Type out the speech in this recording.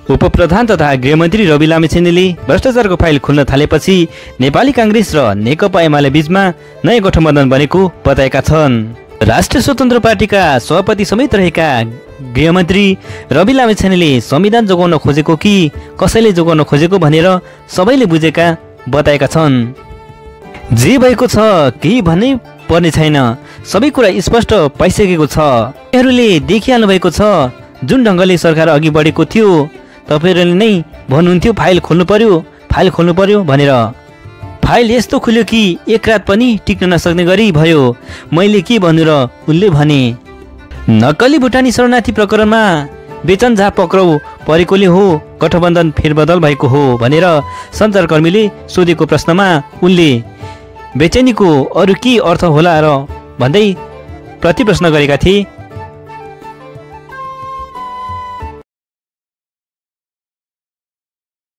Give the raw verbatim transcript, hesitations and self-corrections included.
उपप्रधान तथा गृहमन्त्री रवि लामिछानेले भ्रष्टाचारको फाइल खुल्न थालेपछि नेपाली कांग्रेस र नेकपा एमाले बीचमा नयाँ गठबन्धन बनेको बताएका छन्। राष्ट्रिय स्वतन्त्र पार्टीका सभापति समेत रहेका गृहमन्त्री रवि लामिछानेले संविधान जोगाउन खोजेको कि कसैले जोगाउन खोजेको भनेर सबैले बुझेका बताएका छन्। जे भएको छ केही भन्नै पर्ने छैन, सबै कुरा स्पष्ट पाइसकेको छ। तपाईँहरूले देखिहाल्नु भएको छ जुन ढङ्गले सरकार अघि बढेको थियो, तपाईँहरूले नै भन्नुहुन्थ्यो फाइल खोल्नु पर्यो फाइल खोल्नु पर्यो भनेर। फाइल यस्तो खुल्यो कि एक रात पनि टिक्न नसक्ने गरी भयो। मैले के भन्नु र उनले भने, नक्कली भुटानी शरणार्थी प्रकरणमा बेचन झा पक्राउ परेकोले हो गठबन्धन फेरबदल भएको हो भनेर सञ्चारकर्मीले सोधेको प्रश्नमा उनले बेचैनीको अरू के अर्थ होला र भन्दै प्रतिप्रश्न गरेका थिए।